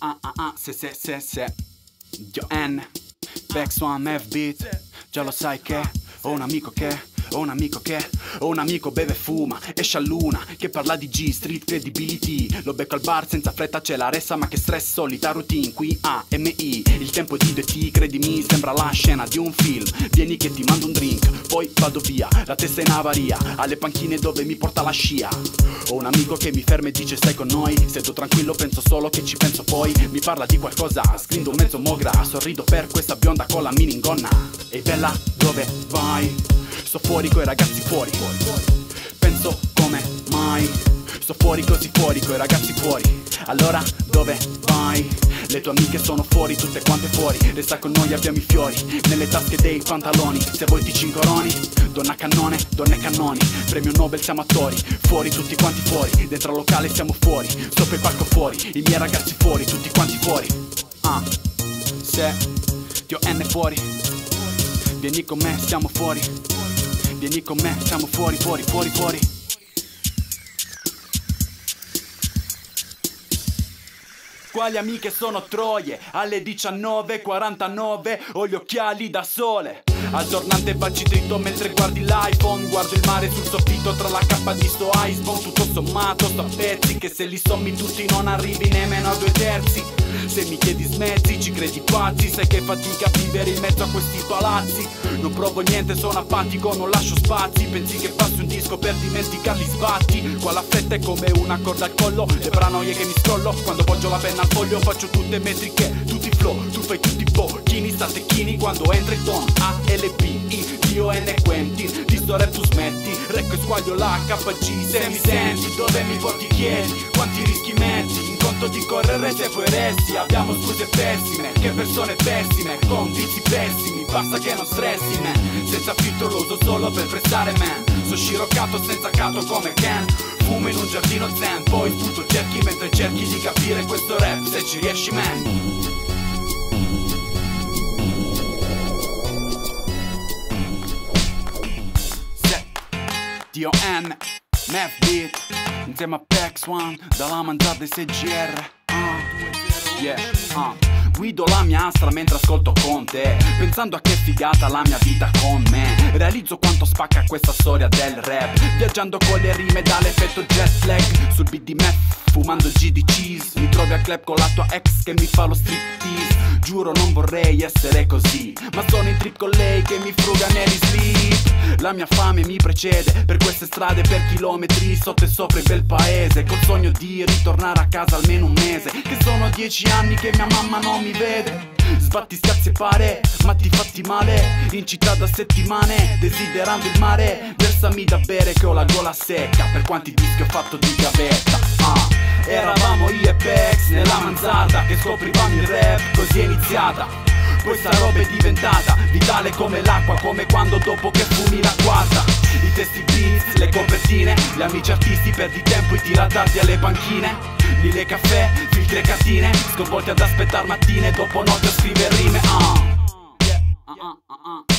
Se Dio N Vex One F Beat. Già lo sai che ho un amico beve e fuma, esce a luna, che parla di G, street credibility. Lo becco al bar senza fretta, c'è la ressa, ma che stress, solita routine. Qui AMI, il tempo di 2T, credimi, sembra la scena di un film. Vieni che ti mando un drink, poi vado via, la testa in avaria, alle panchine dove mi porta la scia. Ho un amico che mi ferma e dice stai con noi, sedo tranquillo, penso solo che ci penso poi. Mi parla di qualcosa, sgrindo mezzo mogra, sorrido per questa bionda con la miningonna. Ehi bella, dove vai? Sto fuori coi ragazzi fuori. Penso come mai sto fuori così fuori coi ragazzi fuori. Allora dove vai? Le tue amiche sono fuori, tutte quante fuori. Resta con noi, abbiamo i fiori nelle tasche dei pantaloni. Se vuoi ti cincoroni, donna cannone, donne cannoni. Premio Nobel siamo attori, fuori tutti quanti fuori. Dentro al locale siamo fuori, sopra il palco fuori. I miei ragazzi fuori, tutti quanti fuori. Se Dio N fuori, vieni con me, siamo fuori. Vieni con me, siamo fuori. Quali amiche sono troie? Alle 19:49 ho gli occhiali da sole. Al tornante baci dritto mentre guardi l'iPhone. Guardo il mare sul soffitto tra la cappa di sto iceberg. Tutto sommato sto a pezzi che se li sommi tutti non arrivi nemmeno a 2/3. Se mi chiedi smezzi, ci credi pazzi. Sai che fatica a vivere in mezzo a questi palazzi. Non provo niente, sono apatico, non lascio spazi. Pensi che passi un disco per dimenticarli sbatti. Qua la fretta è come una corda al collo, le paranoie che mi scollo. Quando poggio la penna al foglio faccio tutte metriche, tutti flow. Tu fai tutti bocchini, stantecchini. Quando entra il ton ALB, Dio N Quentin. Di sto rap tu smetti, recco e squaglio la KG. Se mi senti, dove mi porti chiedi? Quanti rischi metti? In conto di correre se poi resti. Abbiamo scuse pessime, che persone pessime, con vizi pessimi. Basta che non stressi, man. Senza filtro lo uso solo per prestare, man. Sono sciroccato senza cato come Ken. Fumo in un giardino zen, poi sputo cerchi mentre cerchi di capire questo rap. Se ci riesci, man. Dio N, Meth Beat, insieme a Vex One, dalla mangiata dei CGR. Guido la mia Astra mentre ascolto con te, pensando a che figata la mia vita con me. Realizzo quanto spacca questa storia del rap, viaggiando con le rime dall'effetto jet lag. Sul beat di meth, fumando G di cheese. Mi trovi al club con la tua ex che mi fa lo striptease. Giuro non vorrei essere così, ma sono in trip con lei che mi fruga negli sleep. La mia fame mi precede per queste strade per chilometri sotto e sopra il bel paese, col sogno di ritornare a casa almeno un mese. Che sono 10 anni che mia mamma non mi vede. Sbatti, scazzi e pare, ma ti fatti male. In città da settimane, desiderando il mare. Versami da bere che ho la gola secca. Per quanti dischi ho fatto di gavetta. Eravamo io e Vex nella mansarda, che scoprivamo il rap, così è iniziata. Poi sta roba è diventata vitale come l'acqua, come quando dopo che fumi la quarta. I testi beats, le copertine, gli amici artisti, perdi tempo e tira tardi alle panchine. Lì caffè, filtri e catine, sconvolti ad aspettare mattine, dopo notte a scrivere rime.